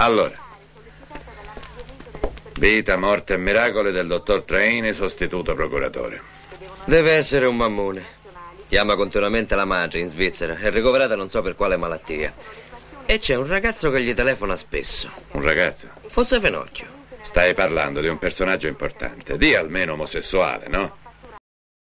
Allora, vita, morte e miracoli del dottor Traini, sostituto procuratore. Deve essere un mammone. Chiama continuamente la madre in Svizzera. È ricoverata non so per quale malattia. E c'è un ragazzo che gli telefona spesso. Un ragazzo? Forse Fenocchio. Stai parlando di un personaggio importante. Di almeno omosessuale, no?